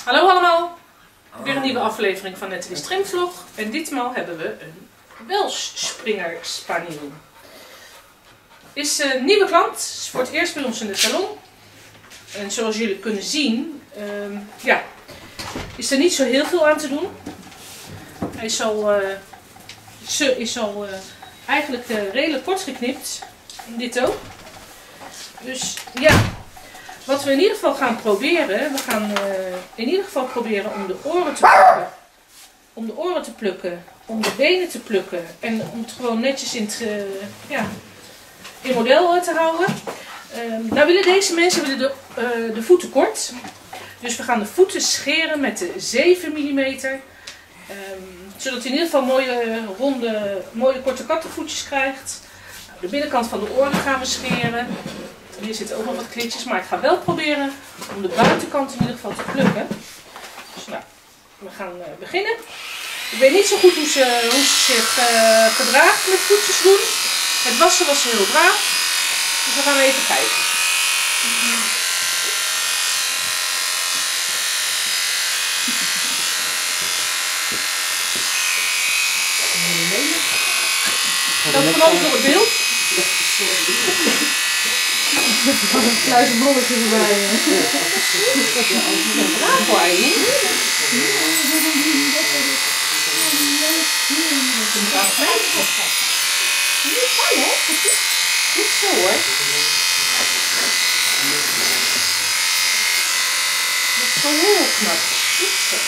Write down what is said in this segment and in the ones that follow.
Hallo allemaal, weer een nieuwe aflevering van Nathalie's Trimvlog en ditmaal hebben we een Welsh Springer Spaniel. Is een nieuwe klant, is voor het eerst bij ons in de salon en zoals jullie kunnen zien is er niet zo heel veel aan te doen. Hij is al eigenlijk redelijk kort geknipt, dit ook. Dus ja, wat we in ieder geval gaan proberen, we gaan in ieder geval proberen om de oren te plukken. Om de oren te plukken, om de benen te plukken en om het gewoon netjes in model te houden. Nou willen deze mensen de voeten kort. Dus we gaan de voeten scheren met de 7 mm. Zodat hij in ieder geval mooie, ronde, mooie korte kattenvoetjes krijgt. Nou, de binnenkant van de oren gaan we scheren. Hier zitten ook nog wat klitjes, maar ik ga wel proberen om de buitenkant in ieder geval te plukken. Dus nou, we gaan beginnen. Ik weet niet zo goed hoe ze zich gedraagt met voetjes doen. Het wassen was heel braaf, dus we gaan even kijken. Dat verandert door het beeld. Een kluis bolletje erbij. Bravo, Eileen. Niet van, hè? Goed zo, hoor. Dat is wel heel knap. Goed zo.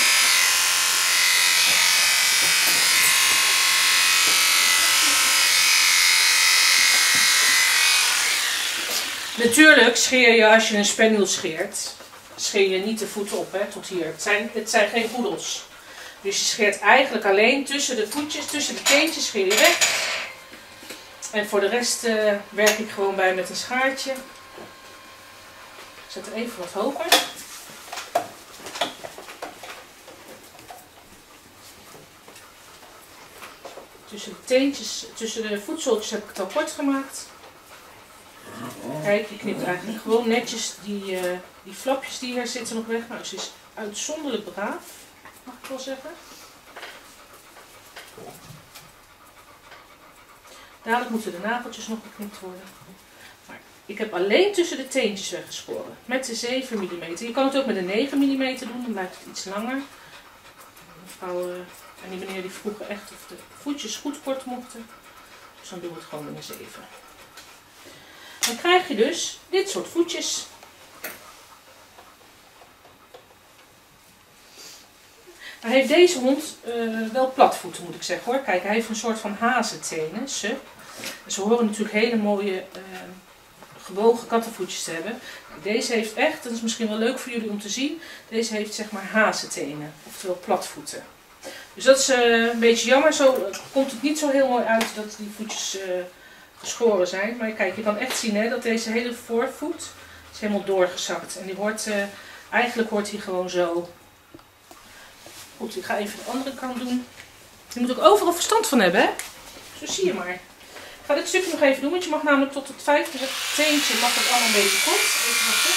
Natuurlijk scheer je, als je een spaniel scheert, scheer je niet de voeten op, hè, tot hier. Het zijn geen poedels. Dus je scheert eigenlijk alleen tussen de voetjes, tussen de teentjes scheer je weg. En voor de rest werk ik gewoon bij met een schaartje. Ik zet er even wat hoger. Tussen de teentjes, tussen de voetzooltjes heb ik het al kort gemaakt. Kijk, je knipt eigenlijk gewoon netjes die flapjes die hier zitten nog weg. Nou, ze is uitzonderlijk braaf, mag ik wel zeggen. Dadelijk moeten de nageltjes nog geknipt worden. Maar ik heb alleen tussen de teentjes weggeschoren. Met de 7 mm. Je kan het ook met de 9 mm doen, dan blijft het iets langer. Mevrouw en die meneer die vroegen echt of de voetjes goed kort mochten. Dus dan doen we het gewoon met een 7. Dan krijg je dus dit soort voetjes. Hij heeft deze hond wel platvoeten, moet ik zeggen, hoor. Kijk, hij heeft een soort van hazentenen. Ze horen natuurlijk hele mooie gebogen kattenvoetjes te hebben. Deze heeft echt, dat is misschien wel leuk voor jullie om te zien, deze heeft zeg maar hazentenen, oftewel platvoeten. Dus dat is een beetje jammer, zo komt het niet zo heel mooi uit dat die voetjes geschoren zijn. Maar kijk, je kan echt zien, hè, dat deze hele voorvoet is helemaal doorgezakt. En die hoort, eigenlijk hoort hij gewoon zo. Goed, ik ga even de andere kant doen. Je moet ook overal verstand van hebben, hè. Zo zie je maar. Ik ga dit stukje nog even doen, want je mag namelijk tot het 5e teentje mag het allemaal een beetje kort. Even wachten.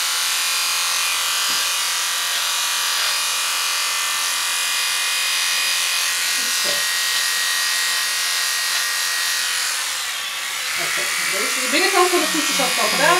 De binnenkant van de voetjes had ik al gedaan.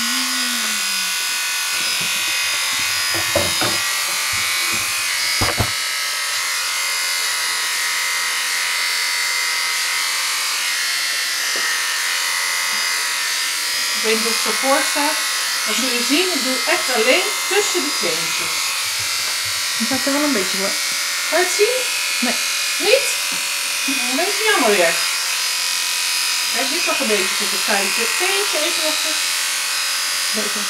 Ik weet niet of het zo voor staat. Maar zul je zien, ik doe echt alleen tussen de teentjes. Dan gaat er wel een beetje voor. Kan je het zien? Nee. Niet? Een beetje jammer weer. Kijk, dit nog een beetje tot het 5e teentje. Even wachten. Beter.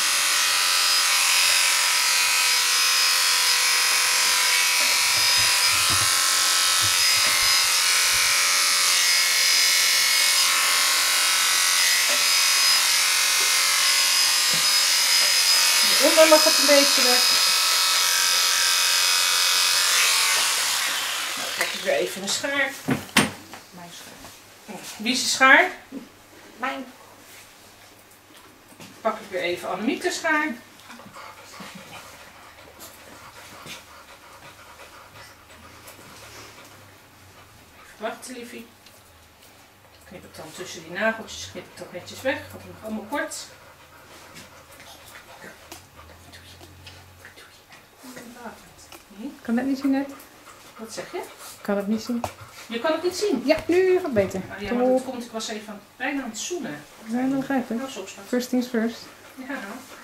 Onder mag het een beetje weg. Nou, dan krijg ik weer even een schaar. Mijn schaar. Wie is de schaar? Mijn. Pak ik weer even Annemieke schaar. Wacht, liefie. Knip ik dan tussen die nageltjes, knip ik dat netjes weg. Gaat hem nog allemaal kort. Kan dat niet zien net? Wat zeg je? Kan het niet zien? Je kan het niet zien. Ja, nu gaat het beter. Ah, ja, maar dat komt, ik was even bijna aan het zoenen. Ja, dat begrijp ik. Nou, zo schat. First things first. Ja.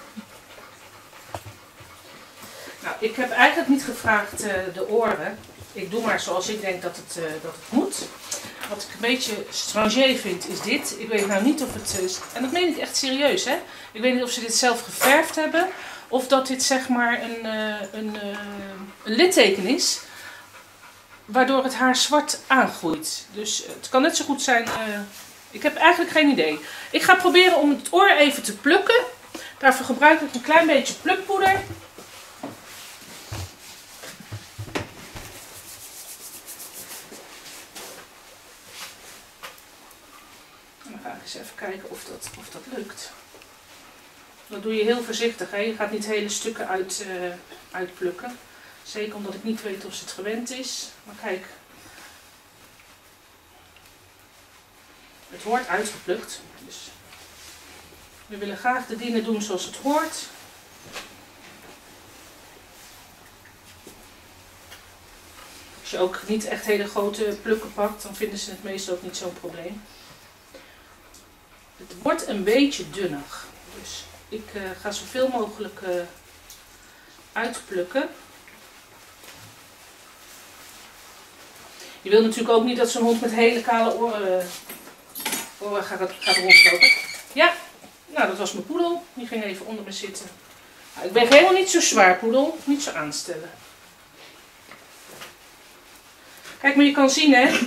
Nou, ik heb eigenlijk niet gevraagd de oren. Ik doe maar zoals ik denk dat het moet. Wat ik een beetje strangier vind is dit. Ik weet nou niet of het is. En dat meen ik echt serieus, hè. Ik weet niet of ze dit zelf geverfd hebben. Of dat dit zeg maar een litteken is. Waardoor het haar zwart aangroeit. Dus het kan net zo goed zijn. Ik heb eigenlijk geen idee. Ik ga proberen om het oor even te plukken. Daarvoor gebruik ik een klein beetje plukpoeder. En dan ga ik eens even kijken of dat lukt. Dat doe je heel voorzichtig. Hè? Je gaat niet hele stukken uitplukken. Zeker omdat ik niet weet of ze het gewend is. Maar kijk. Het wordt uitgeplukt. Dus we willen graag de dingen doen zoals het hoort. Als je ook niet echt hele grote plukken pakt, dan vinden ze het meestal ook niet zo'n probleem. Het wordt een beetje dunnig. Dus ik ga zoveel mogelijk uitplukken. Je wil natuurlijk ook niet dat zo'n hond met hele kale oren gaat rondlopen. Ja, nou dat was mijn poedel. Die ging even onder me zitten. Nou, ik ben helemaal niet zo zwaar, poedel. Niet zo aanstellen. Kijk, maar je kan zien, hè.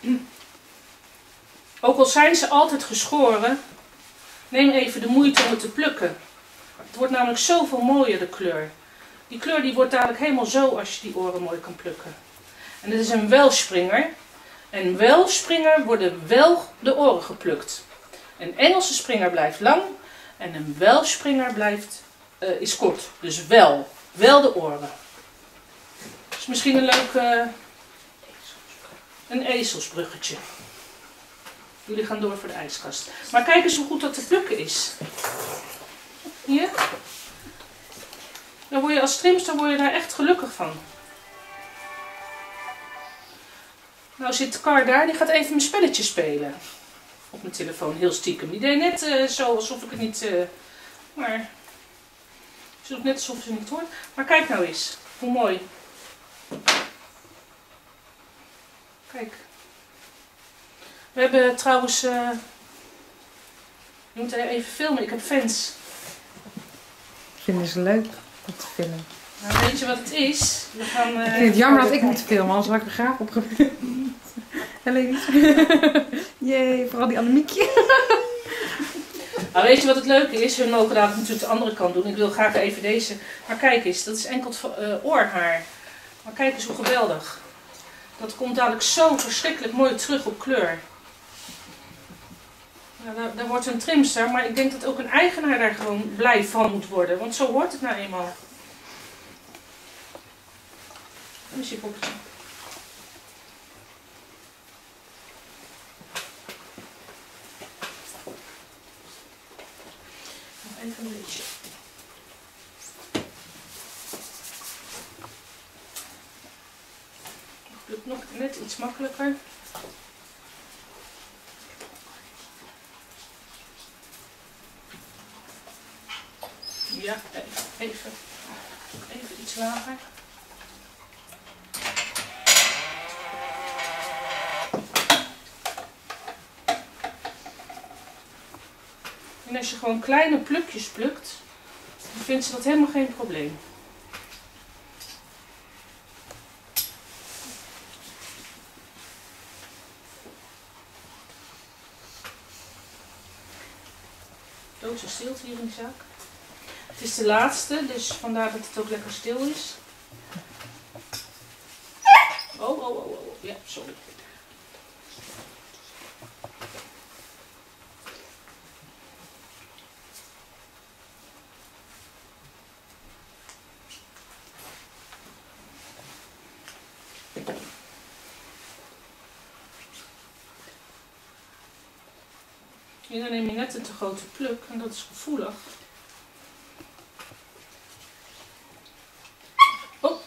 Ook al zijn ze altijd geschoren, neem even de moeite om het te plukken. Het wordt namelijk zoveel mooier, de kleur. Die kleur die wordt dadelijk helemaal zo als je die oren mooi kan plukken. En dit is een welspringer. En welspringer worden wel de oren geplukt. Een Engelse springer blijft lang en een welspringer is kort. Dus wel de oren. Dat is misschien een leuk een ezelsbruggetje. Jullie gaan door voor de ijskast. Maar kijk eens hoe goed dat te plukken is. Hier. Dan word je als trimster daar echt gelukkig van. Nou zit Kar daar, die gaat even mijn spelletje spelen. Op mijn telefoon, heel stiekem. Die deed net zo alsof ik het niet... maar... Ze doet net alsof ze het niet hoort. Maar kijk nou eens, hoe mooi. Kijk. We hebben trouwens... je moet even filmen, ik heb fans. Vinden ze leuk om te filmen? Nou, weet je wat het is? We gaan, ik vind het jammer dat ik moet filmen, anders had ik er graag op gefilmd. Hallo. Jee, vooral die Annemiekje. Nou, weet je wat het leuke is? Hun mogen dadelijk natuurlijk de andere kant doen. Ik wil graag even deze. Maar kijk eens, dat is enkel oorhaar. Maar kijk eens hoe geweldig. Dat komt dadelijk zo verschrikkelijk mooi terug op kleur. Nou, daar wordt een trimster, maar ik denk dat ook een eigenaar daar gewoon blij van moet worden. Want zo hoort het nou eenmaal. Hoe is je poppetje? Nog even een beetje. Het lukt nog net iets makkelijker. Ja, even iets lager. En als je gewoon kleine plukjes plukt, dan vindt ze dat helemaal geen probleem. Doodse stilte hier in de zaak. Het is de laatste, dus vandaar dat het ook lekker stil is. Oh. Ja, sorry. En dan neem je net een te grote pluk en dat is gevoelig. Oh.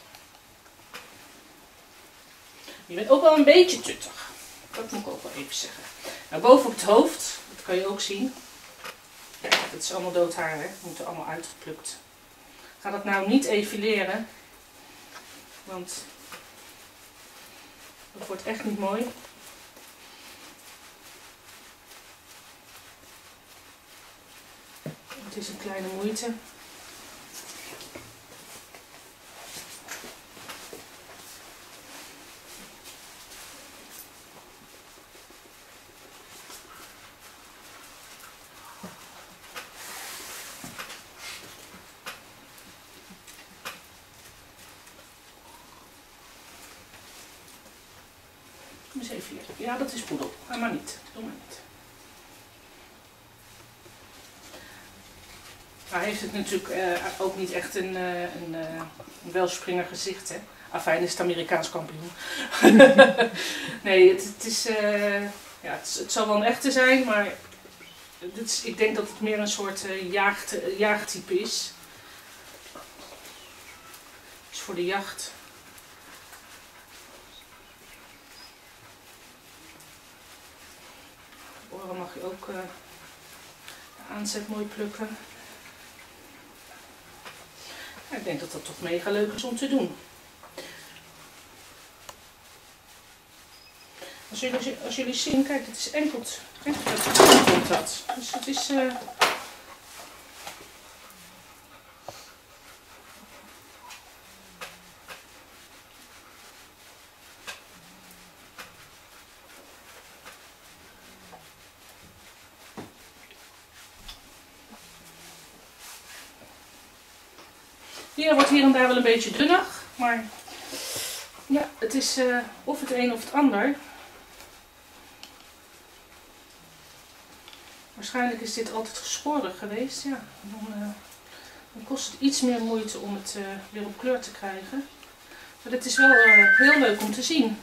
Je bent ook wel een beetje tuttig. Dat moet ik ook wel even zeggen. Nou, boven op het hoofd, dat kan je ook zien. Ja, dat is allemaal doodhaar, hè. Dat moet er allemaal uitgeplukt. Ga dat nou niet effileren. Want dat wordt echt niet mooi. Het is een kleine moeite. Eens even hier. Ja, dat is poedel. Ga maar niet. Doe maar niet. Hij heeft het natuurlijk ook niet echt een welspringer gezicht, hè. Afijn is het Amerikaans kampioen. Nee, het is, ja, het zal wel een echte zijn, maar ik denk dat het meer een soort jaagtype is. Is voor de jacht. De oren mag je ook de aanzet mooi plukken. Ja, ik denk dat dat toch mega leuk is om te doen. Als jullie zien, kijk, het is enkel dat. Dus het is... Die wordt hier en daar wel een beetje dunnig, maar ja, het is of het een of het ander. Waarschijnlijk is dit altijd geschoren geweest, ja. Dan kost het iets meer moeite om het weer op kleur te krijgen. Maar het is wel heel leuk om te zien.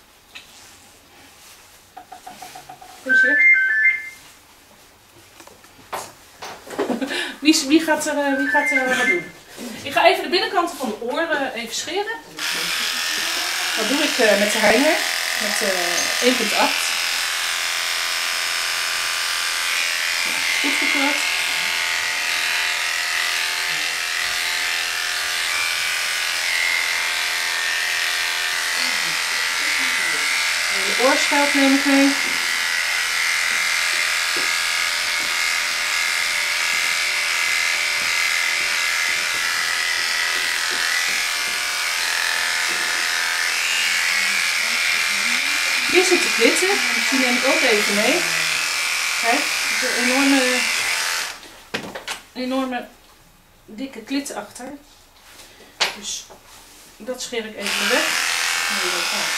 Wie gaat er wat doen? Ik ga even de binnenkant van de oren even scheren. Dat doe ik met de Heiner, met 1,8. Goed gekleurd. De oorschelp neem ik mee. Hier zit de klitten, dus die neem ik ook even mee. Kijk, er is een enorme dikke klit achter. Dus dat scheer ik even weg. Nee, dat gaat.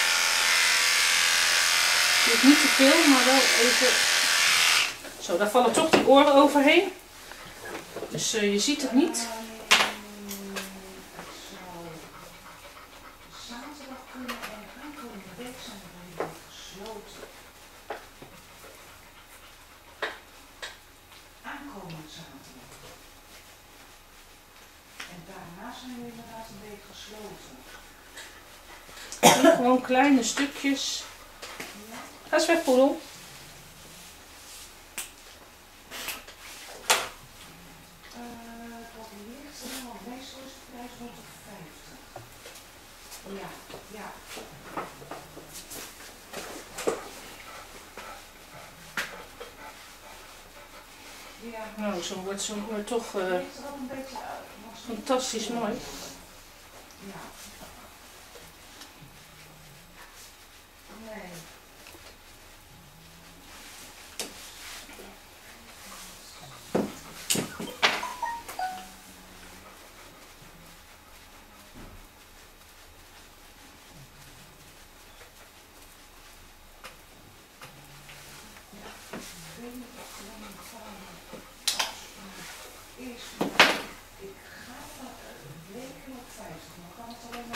Dus niet te veel, maar wel even. Zo, daar vallen toch die oren overheen. Dus je ziet het niet. Gewoon kleine stukjes. Ga eens weg, poedel. Wat ligt er nou? Meestal is de prijs rond de 50. Ja, ja. Ja. Nou, zo wordt zo'n oor toch fantastisch mooi. Ja. Nee. Ik ga weken op 50, maar kan het alleen maar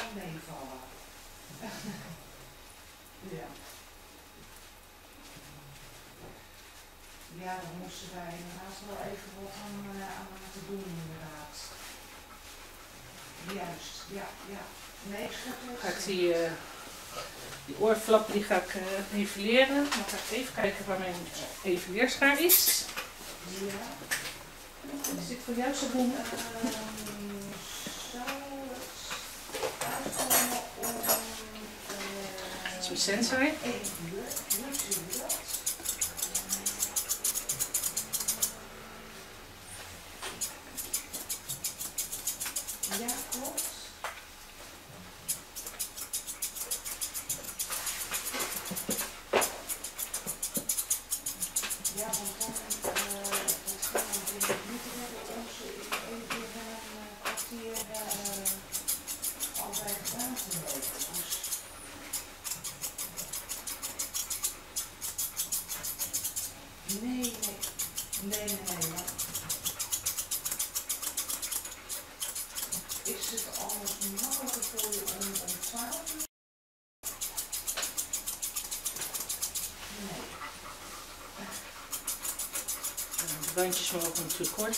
Ja, dan moesten wij inderdaad wel even wat aan te doen inderdaad. Juist, ja, ja. Nee, is goed. Ga ik die oorflappen die ga ik evalueren. Dan ga ik even kijken waar mijn evalueerschaar is. Ja. Is dit voor jou zo doen? Zou het uitkomen om... Dat is mijn sensei. Even hoe zie je dat? Ja, klopt. Ja, want dan gaan we denk ik niet hebben onze even een kwartier altijd gedaan te weten. Dus nee. Maar is het anders makkelijker voor je om 12 uur? Nee. De randjes mogen natuurlijk kort.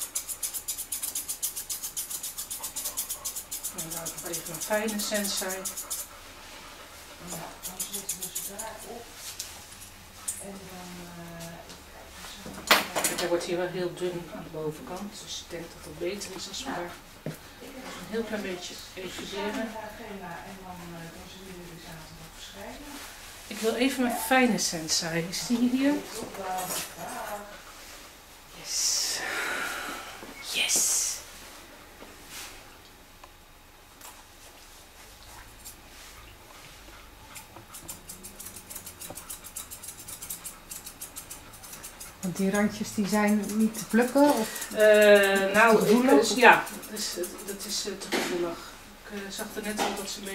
En dan nog even een fijne sensei. Ja, dan zitten we ze daarop. En dan... Kijk, hij wordt hier wel heel dun aan de bovenkant. Dus ik denk dat het beter is als we daar een heel klein beetje evalueren. En dan zullen jullie zaterdag verschijnen. Ik wil even mijn fijne sensei. Is die hier? Yes. Yes. Want die randjes die zijn niet te plukken? Of? Nou, te gevoelig? ja, dat is te gevoelig. Ik zag er net al dat ze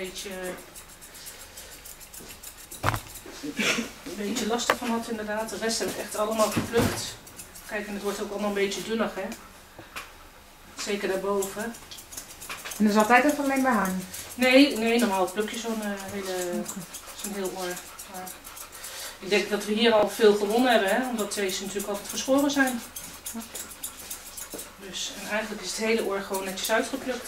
een beetje last van had inderdaad. De rest heb ik echt allemaal geplukt. Kijk, en het wordt ook allemaal een beetje dunnig, hè. Zeker daarboven. En dat is altijd even alleen bij haar? Nee, normaal pluk je zo'n heel oor. Maar ik denk dat we hier al veel gewonnen hebben, hè, omdat deze natuurlijk altijd geschoren zijn. Dus, en eigenlijk is het hele oor gewoon netjes uitgeplukt.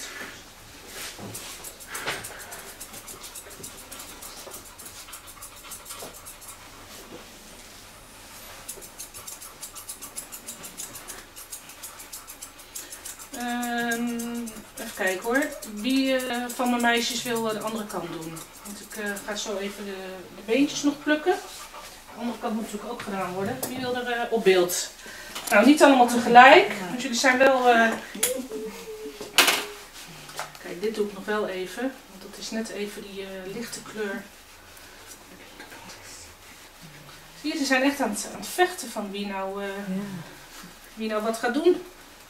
Even kijken hoor. Wie van mijn meisjes wil de andere kant doen? Want ik ga zo even de beentjes nog plukken. De andere kant moet natuurlijk ook gedaan worden. Wie wil er op beeld? Nou, niet allemaal tegelijk. Want jullie zijn wel... Kijk, dit doe ik nog wel even. Want dat is net even die lichte kleur. Zie je, ze zijn echt aan het vechten van wie nou wat gaat doen.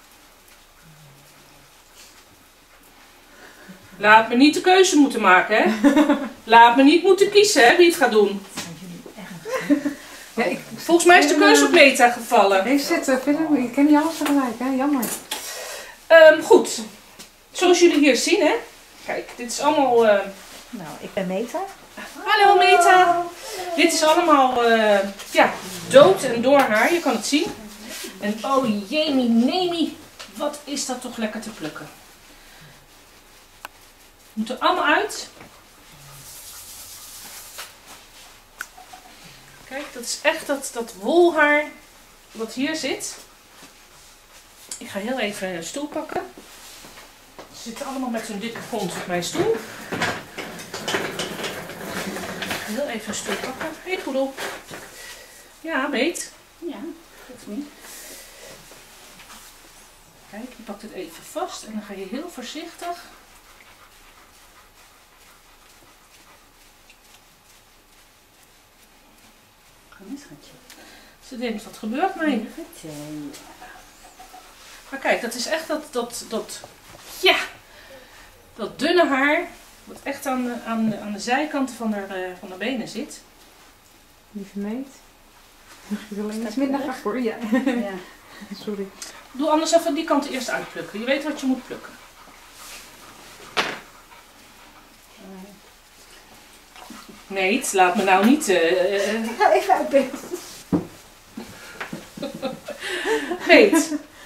Laat me niet de keuze moeten maken, hè. Laat me niet moeten kiezen, hè, wie het gaat doen. Ja, Volgens mij is de keuze op Meta gevallen. Ik ken niet alles tegelijk, hè? Jammer. Goed. Zoals jullie hier zien, hè. Kijk, dit is allemaal... Nou, ik ben Meta. Hallo Meta. Dit is allemaal dood en door haar, je kan het zien. En oh jemie, nemie, wat is dat toch lekker te plukken. Moet er allemaal uit. Kijk, dat is echt dat wolhaar wat hier zit. Ik ga heel even een stoel pakken. Ze zitten allemaal met zo'n dikke kont op mijn stoel. Heel even een stoel pakken. Hey Poedel. Ja, meet. Ja, dat is niet. Kijk, je pakt het even vast en dan ga je heel voorzichtig. Kom eens, schatje. Ze denkt, wat gebeurt mij? Maar kijk, dat is echt dat dunne haar, wat echt aan de zijkanten van haar benen zit. Lieve meid. Mag je er alleen iets minder graag voor? Ja. Ja. Sorry. Doe anders even die kant eerst uitplukken. Je weet wat je moet plukken. Nee, laat me nou niet... Ik ga even uit beeld. Meet.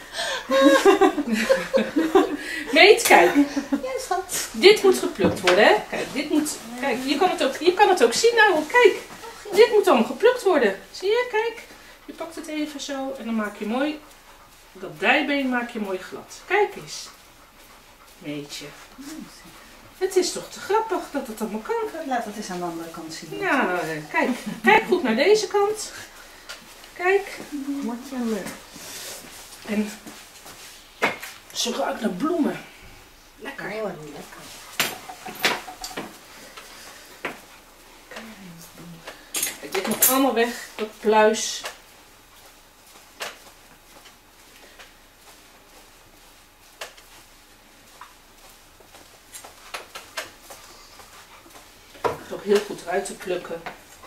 Meet, kijk. Ja, schat. Dit moet geplukt worden, hè? Kijk, dit moet... Kijk, je kan het ook zien nou. Kijk, dit moet allemaal geplukt worden. Zie je? Kijk. Je pakt het even zo en dan maak je mooi... Dat dijbeen maak je mooi glad. Kijk eens. Meetje. Het is toch te grappig dat het allemaal kan. Laat het eens aan de andere kant zien. Ja, kijk. Kijk goed naar deze kant. Kijk. Wordt je leuk. En ze ruikt naar bloemen. Lekker. Oh, lekker. Kijk, dit moet allemaal weg. Dat pluis. Toch heel goed eruit te plukken.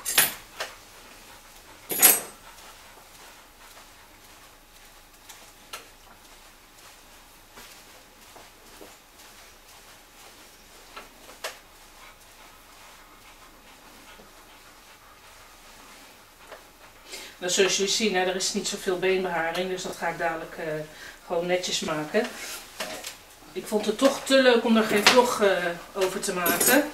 Nou, zoals jullie zien, er is niet zoveel beenbeharing, dus dat ga ik dadelijk gewoon netjes maken. Ik vond het toch te leuk om er geen vlog over te maken.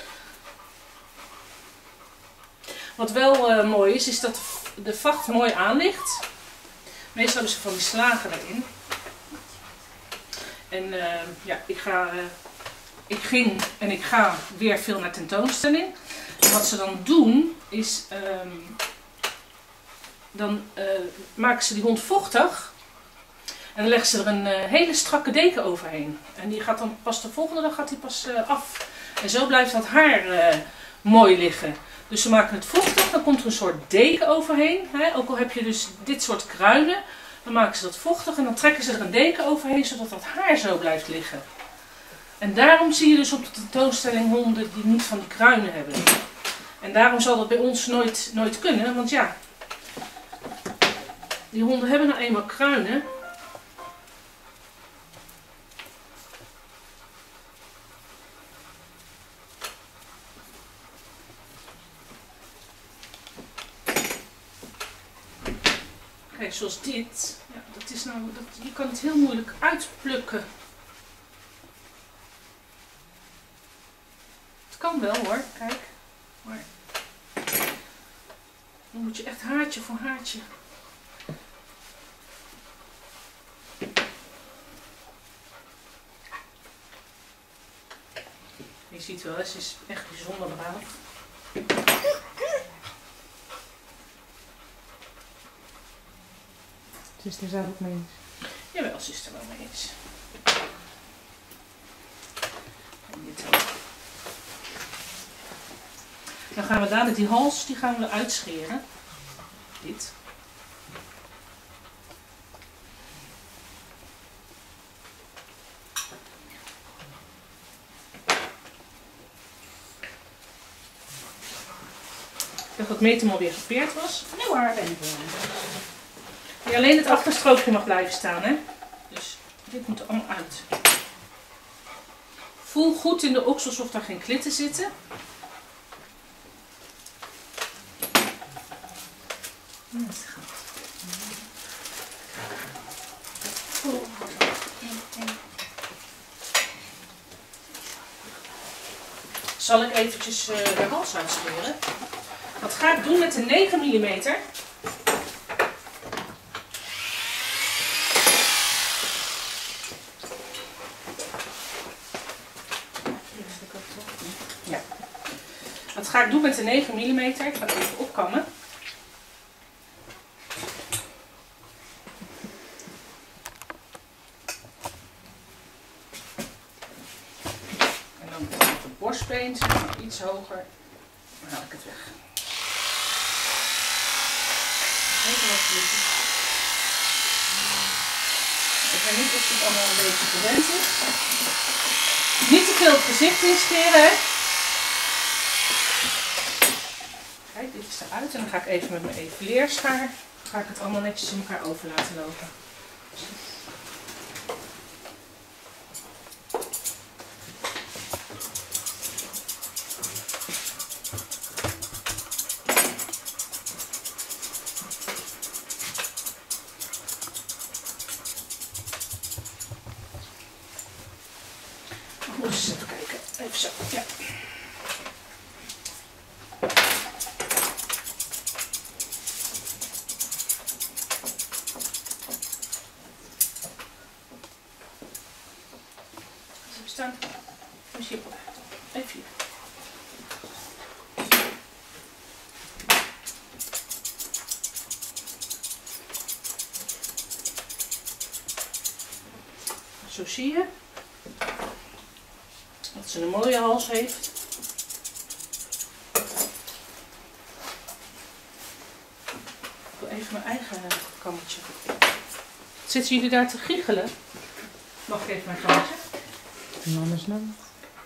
Wat wel mooi is dat de vacht mooi aan ligt. Meestal hebben ze van die slagen erin. En ja, ik ging en ik ga weer veel naar tentoonstelling. En wat ze dan doen is, dan maken ze die hond vochtig. En dan leggen ze er een hele strakke deken overheen. En die gaat dan pas de volgende dag gaat die pas af. En zo blijft dat haar mooi liggen. Dus ze maken het vochtig, dan komt er een soort deken overheen. Hè? Ook al heb je dus dit soort kruiden, dan maken ze dat vochtig en dan trekken ze er een deken overheen, zodat dat haar zo blijft liggen. En daarom zie je dus op de tentoonstelling honden die niet van die kruinen hebben. En daarom zal dat bij ons nooit kunnen, want ja, die honden hebben nou eenmaal kruinen. Kijk, zoals dit. Ja, dat is nou, je kan het heel moeilijk uitplukken. Het kan wel hoor, kijk. Maar dan moet je echt haartje voor haartje. Je ziet wel, ze is echt bijzonder braaf. Ze is er zelf ook mee eens. Jawel, ze is er wel mee eens. En dit ook. Dan gaan we dadelijk die hals, die gaan we eruit scheren. Dit. Ik dacht dat Metem alweer gepeerd was. Nee hoor, ben ik wel. Ja, alleen het achterstrookje mag blijven staan, hè. Dus dit moet er allemaal uit. Voel goed in de oksels of daar geen klitten zitten. Zal ik eventjes de hals uitscheren. Dat ga ik doen met de 9 mm. Ja. Dat ga ik doen met de 9 mm. Ik ga het even opkammen. En dan op de borstbeen, iets hoger, dan haal ik het weg. Even wat liggen. Ik weet niet of het allemaal een beetje gewend is. Niet te veel het gezicht inscheren, hè. Kijk, dit is eruit en dan ga ik even met mijn evenleerschaar ga ik het allemaal netjes in elkaar over laten lopen. moet eens even kijken. Even zo. Ja. Even staan. Even hier. Even hier. Zo zie je dat ze een mooie hals heeft. Ik wil even mijn eigen kammetje. Zitten jullie daar te giechelen? Mag ik even mijn kammetje? Anders dan.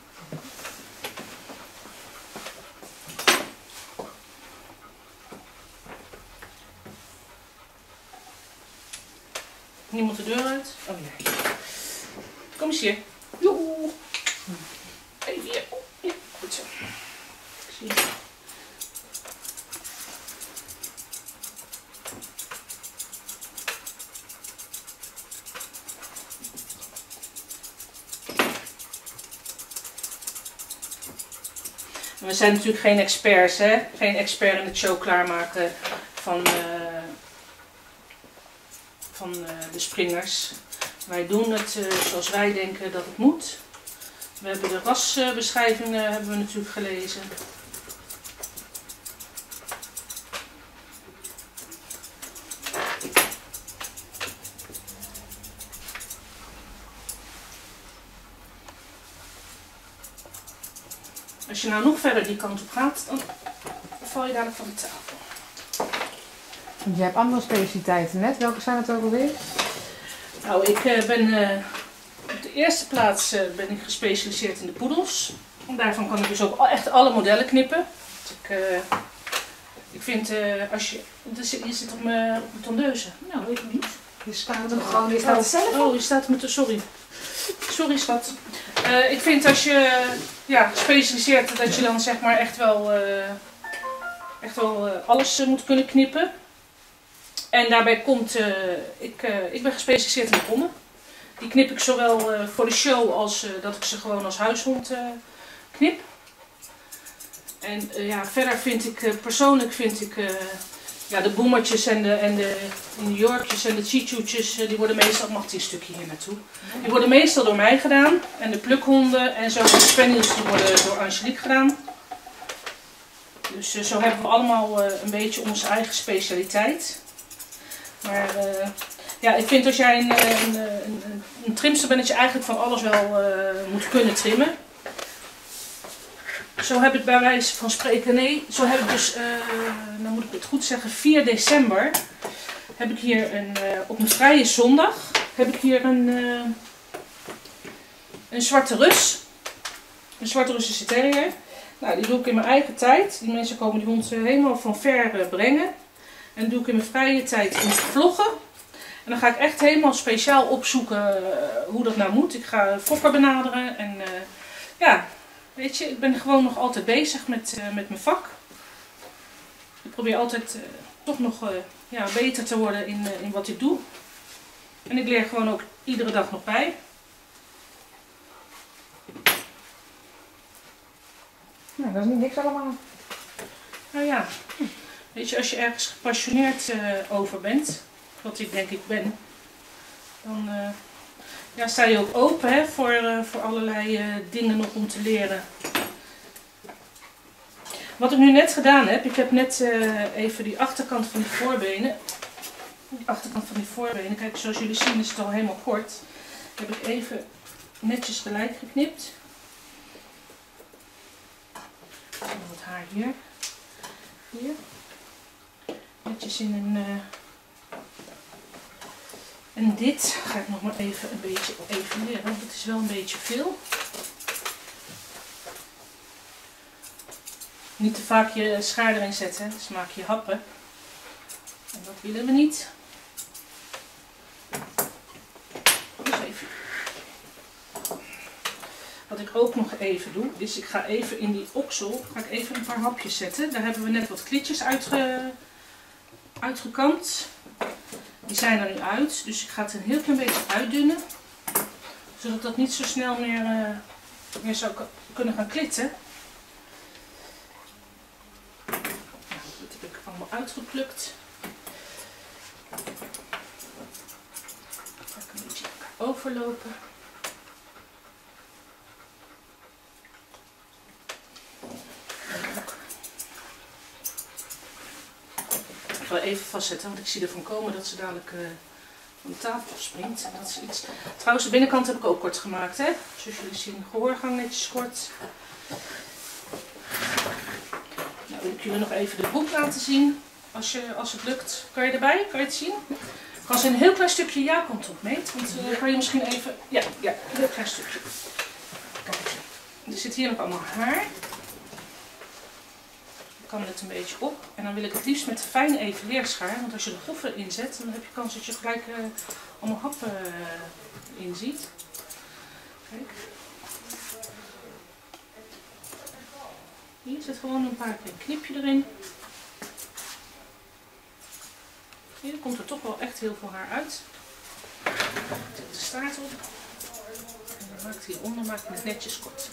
Niemand de deur uit? Oh ja. Kom eens hier. Joe. Even hier. Oh, ja, goed zo. Ik zie je. We zijn natuurlijk geen experts, hè? Geen expert in het show klaarmaken van de springers. Wij doen het zoals wij denken dat het moet. We hebben de rasbeschrijvingen hebben we natuurlijk gelezen. Als je nou nog verder die kant op gaat, dan val je dadelijk van de tafel. Want jij hebt andere specialiteiten net. Welke zijn het ook alweer? Nou, ik ben op de eerste plaats ben ik gespecialiseerd in de poedels. En daarvan kan ik dus ook echt alle modellen knippen. Dus ik vind als je... Je zit op mijn tondeuze. Nou, weet ik niet. Je staat hem gewoon, je staat er zelf op. Oh, je staat met de... Sorry. Sorry, schat. Ik vind als je gespecialiseerd dat je dan zeg maar echt wel alles moet kunnen knippen. En daarbij komt, ik ben gespecialiseerd in de bommen. Die knip ik zowel voor de show als dat ik ze gewoon als huishond knip. En verder vind ik, persoonlijk vind ik, de boemertjes en de New Yorkjes en de chichoetjes, die worden meestal, mag die stukje hier naartoe. Die worden meestal door mij gedaan. En de plukhonden en zo, de spaniels, die worden door Angelique gedaan. Dus zo hebben we allemaal een beetje onze eigen specialiteit. Maar ik vind als jij een trimster bent, dat je eigenlijk van alles wel moet kunnen trimmen. Zo heb ik bij wijze van spreken, zo heb ik dus, nou moet ik het goed zeggen, 4 december heb ik hier op een vrije zondag, heb ik hier een zwarte Rus. Een zwarte Russische terrier. Nou, die doe ik in mijn eigen tijd. Die mensen komen die hond helemaal van ver brengen. En dat doe ik in mijn vrije tijd in vloggen. En dan ga ik echt helemaal speciaal opzoeken hoe dat nou moet. Ik ga fokker benaderen. En weet je, ik ben gewoon nog altijd bezig met mijn vak. Ik probeer altijd toch nog beter te worden in wat ik doe. En ik leer gewoon ook iedere dag nog bij. Nou, dat is niet niks allemaal. Nou ja, weet je, als je ergens gepassioneerd over bent, wat ik denk ik ben, dan sta je ook open voor allerlei dingen nog om te leren. Wat ik nu net gedaan heb, ik heb net even die achterkant van die voorbenen, kijk zoals jullie zien is het al helemaal kort, heb ik even netjes gelijk geknipt. Wat haar hier. Hier. Netjes in een... En dit ga ik nog maar even een beetje evenaren, want het is wel een beetje veel. Niet te vaak je schaar erin zetten, dus maak je happen. En dat willen we niet. Dus even. Wat ik ook nog even doe, is ik ga even in die oksel even een paar hapjes zetten. Daar hebben we net wat klitjes uitgekamd. Die zijn er nu uit, dus ik ga het een heel klein beetje uitdunnen. Zodat dat niet zo snel meer Je zou kunnen gaan klitten. Nou, dat heb ik allemaal uitgeplukt. Ga ik een beetje overlopen. Ik ga even vastzetten, want ik zie ervan komen dat ze dadelijk van de tafel afspringt. Dat is iets... Trouwens, de binnenkant heb ik ook kort gemaakt, hè? Zoals jullie zien, gehoorgang netjes kort. Nou, wil ik jullie nog even de broek laten zien. Als het lukt, kan je erbij? Kan je het zien? Als je een heel klein stukje jouw kant op meet, want kan je misschien even... Ja, een heel klein stukje. Kijk, er zit hier nog allemaal haar. Dan kan het een beetje op. En dan wil ik het liefst met fijne evenleerschaar. Want als je de goffer inzet, dan heb je kans dat je gelijk allemaal happen in ziet. Kijk. Hier zit gewoon een paar keer een knipje erin. Hier komt er toch wel echt heel veel haar uit. Ik zet de staart op. En dan maakt hieronder maak ik het netjes kort.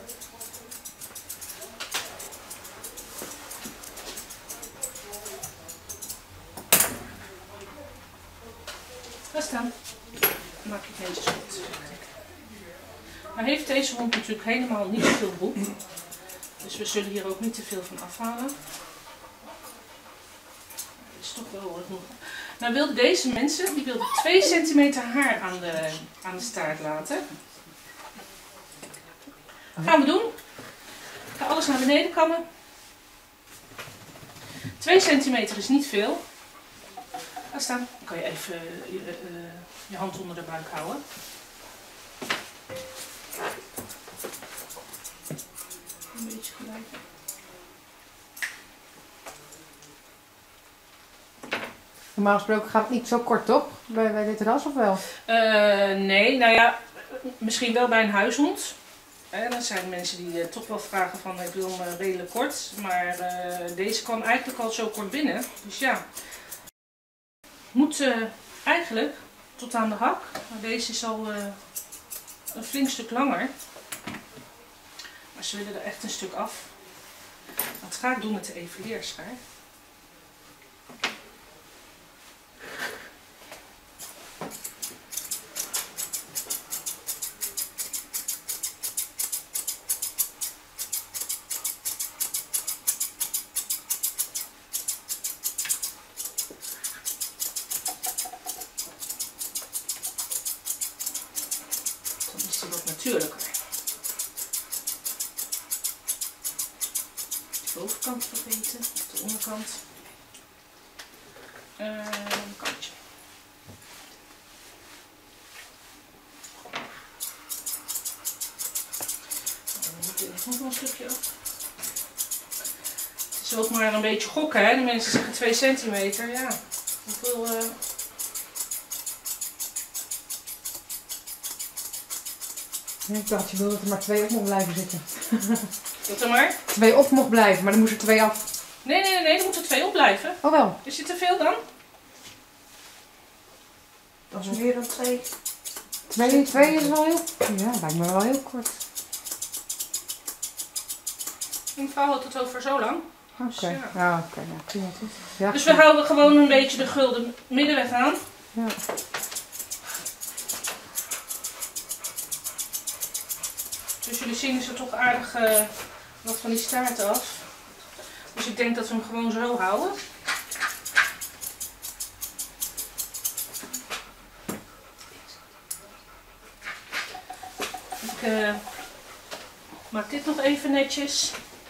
Ga staan. Dan maak je het netjes kort. Nou heeft deze hond natuurlijk helemaal niet zoveel broek. Dus we zullen hier ook niet te veel van afhalen. Dat is toch wel genoeg. Nou wilden deze mensen, die wilden 2 centimeter haar aan de staart laten. Gaan we doen. Ik ga alles naar beneden kammen. 2 centimeter is niet veel. Ga staan. Dan kan je even je hand onder de buik houden. Een beetje gelijk. Normaal gesproken gaat het niet zo kort, toch? Bij dit ras of wel? Nee, nou ja, misschien wel bij een huishond. Er zijn mensen die toch wel vragen van ik wil hem redelijk kort. Maar deze kwam eigenlijk al zo kort binnen. Dus ja, moet eigenlijk tot aan de hak. Maar deze is al een flink stuk langer. Maar ze willen er echt een stuk af. Dat ga ik doen met de evenleerschaar. Dan is die wat natuurlijker. De bovenkant vergeten, of de onderkant. Een kantje. Dan moet er nog wel een stukje af. Het is ook maar een beetje gokken, hè? De mensen zeggen 2 centimeter. Ja, hoeveel... Ja, ik dacht je wilde dat er maar 2 op mocht blijven zitten. Doe er maar. 2 op mocht blijven, maar dan moest er 2 af. Nee, er moeten 2 op blijven. Oh wel. Is dit te veel dan? Dat is meer dan 2. 2 is wel heel... Ja, lijkt me wel heel kort. Mevrouw had het over zo lang. Oké. Ja. Ja, oké. Ja, prima. Ja, Dus we houden gewoon een beetje de gulden middenweg aan. Ja. Dus jullie zien is er toch aardig wat van die staart af. Dus ik denk dat we hem gewoon zo houden. Ik maak dit nog even netjes.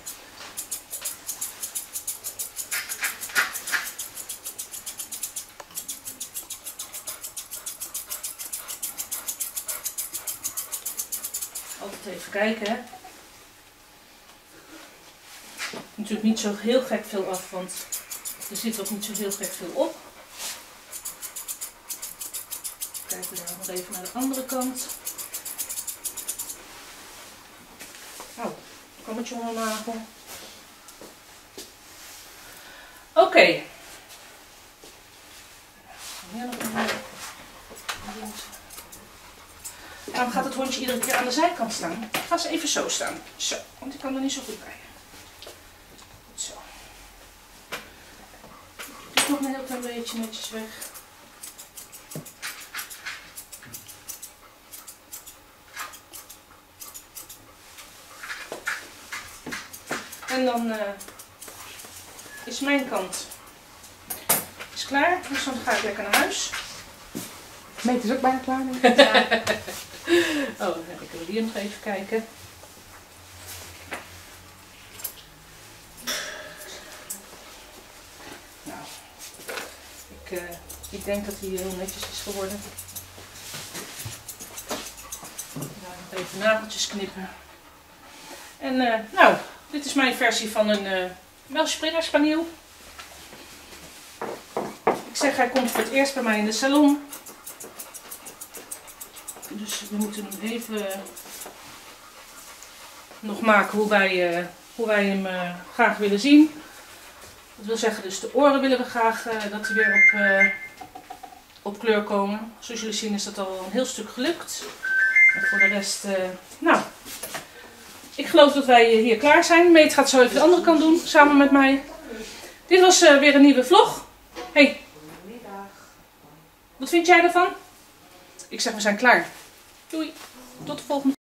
Altijd even kijken, hè. Natuurlijk niet zo heel gek veel af, want er zit ook niet zo heel gek veel op. Kijken we daar nog even naar de andere kant. Oh, kommetje onder de nagel. Oké. Hier nog een dingetje. Waarom gaat het hondje iedere keer aan de zijkant staan? Ik ga ze even zo staan. Zo, want ik kan er niet zo goed bij. Zo. Ik doe nog een heel klein beetje netjes weg. En dan is mijn kant klaar. Dus dan ga ik lekker naar huis. Meet is ook bijna klaar. Denk ik. Ja. Oh, dan kunnen we hier nog even kijken. Nou, ik denk dat hij heel netjes is geworden. Nog even nageltjes knippen. En nou, dit is mijn versie van een Welsh Springer Spaniel. Ik zeg, hij komt voor het eerst bij mij in de salon. Dus we moeten hem even nog maken hoe wij hem graag willen zien. Dat wil zeggen, dus de oren willen we graag dat die weer op kleur komen. Zoals jullie zien is dat al een heel stuk gelukt. En voor de rest, nou, ik geloof dat wij hier klaar zijn. Meet gaat zo even de andere kant doen, samen met mij. Dit was weer een nieuwe vlog. Hey, wat vind jij ervan? Ik zeg, we zijn klaar. Doei, tot de volgende.